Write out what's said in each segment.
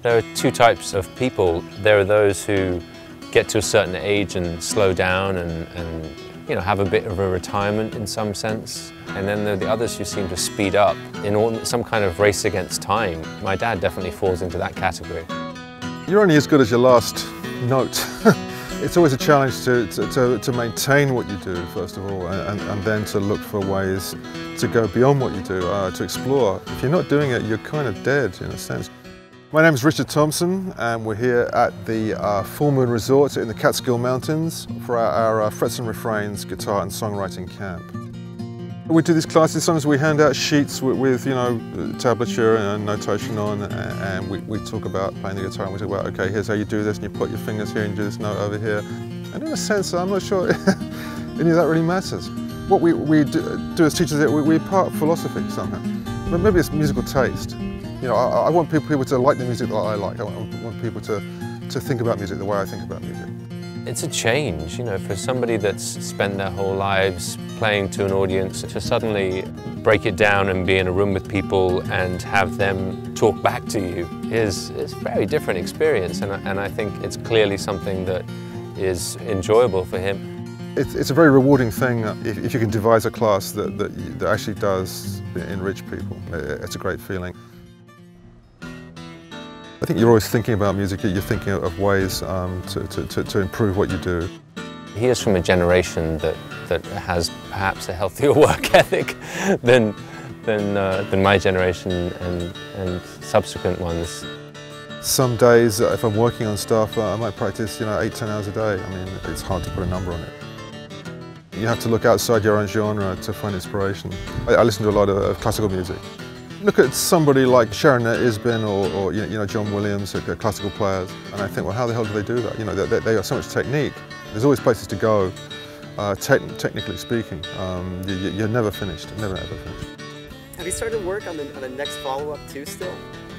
There are two types of people. There are those who get to a certain age and slow down and you know, have a bit of a retirement in some sense. And then there are the others who seem to speed up in some kind of race against time. My dad definitely falls into that category. You're only as good as your last note. It's always a challenge to maintain what you do, first of all, and then to look for ways to go beyond what you do, to explore. If you're not doing it, you're kind of dead, in a sense. My name is Richard Thompson, and we're here at the Full Moon Resort in the Catskill Mountains for our Frets and Refrains guitar and songwriting camp. We do these classes, sometimes we hand out sheets with you know, tablature and notation on, and we talk about playing the guitar, and we say, well, okay, here's how you do this, and you put your fingers here and do this note over here. And in a sense, I'm not sure any of that really matters. What we do as teachers, we impart philosophy somehow. But maybe it's musical taste. You know, I want people to like the music that I like. I want people to think about music the way I think about music. It's a change, you know, for somebody that's spent their whole lives playing to an audience, to suddenly break it down and be in a room with people and have them talk back to you is a very different experience, and I think it's clearly something that is enjoyable for him. It's a very rewarding thing if you can devise a class that actually does enrich people. It's a great feeling. I think you're always thinking about music, you're thinking of ways to improve what you do. He is from a generation that has perhaps a healthier work ethic than my generation and subsequent ones. Some days, if I'm working on stuff, I might practice 8–10 hours a day. I mean, it's hard to put a number on it. You have to look outside your own genre to find inspiration. I listen to a lot of classical music. Look at somebody like Sharon Isbin or John Williams, classical players, and I think, well, how the hell do they do that? You know, they got so much technique. There's always places to go, technically speaking. You're never finished, never ever finished. Have you started work on the next follow-up too still?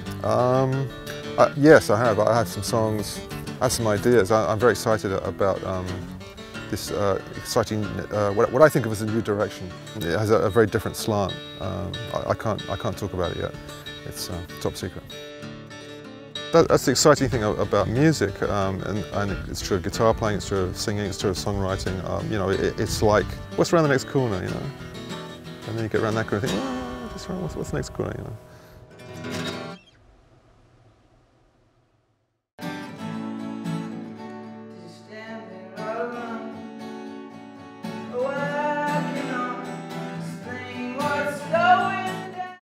Yes, I have. I have some songs, I have some ideas. I'm very excited about this exciting, what I think of as a new direction. It has a very different slant. I can't talk about it yet. It's top secret. That's the exciting thing about music, and it's true of guitar playing, it's true of singing, it's true of songwriting. You know, it's like, what's around the next corner, you know? And then you get around that corner and think, oh, what's the next corner, you know?